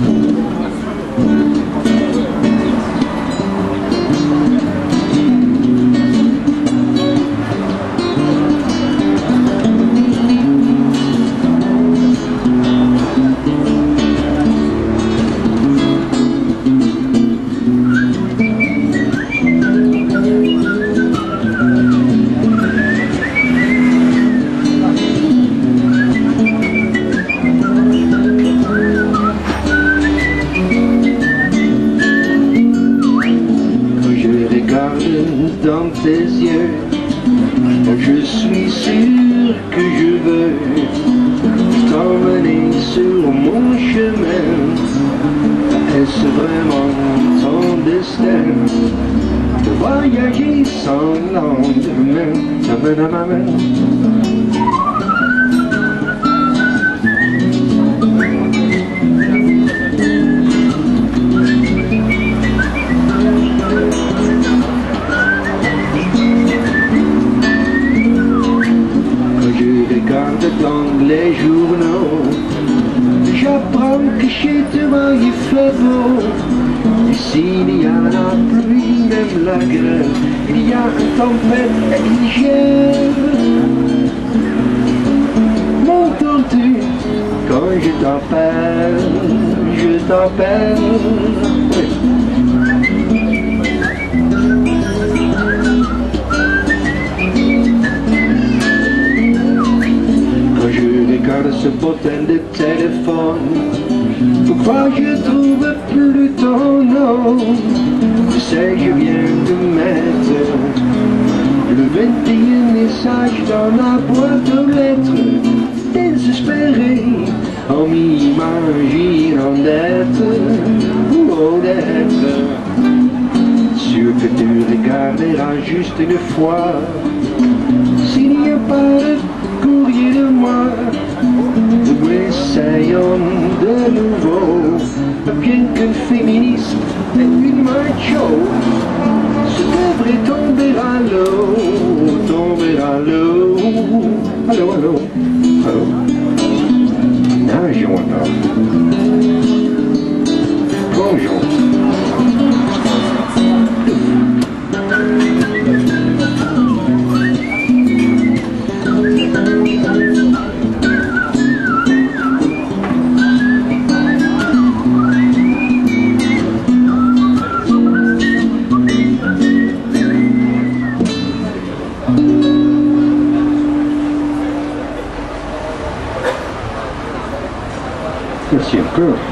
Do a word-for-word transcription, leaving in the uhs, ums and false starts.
Dans tes yeux, je suis sûr que je veux t'emmener sur mon chemin. Est-ce vraiment ton destin de voyager sans lendemain? T'amène à ma main. Dans les journaux, j'apprends que chez toi il fait beau. Et s'il y a la pluie, même la grêle, il y a une tempête et il gèle. M'entends-tu quand je t'appelle, je t'appelle? Oui. Ce bottin de téléphone, pourquoi je trouve plus ton nom? Tu sais, je viens de mettre le vingt et un message dans la boîte aux lettres, désespéré en m'imaginant d'être ou d'être sûr que tu regarderas juste une fois s'il n'y a pas de courrier de moi. Nous essayons de nouveau, bien qu'un féministe et une macho se devrait tomber à l'eau, tomber à l'eau. Allô, allô, allô. Nageons alors. Bonjour. Merci encore.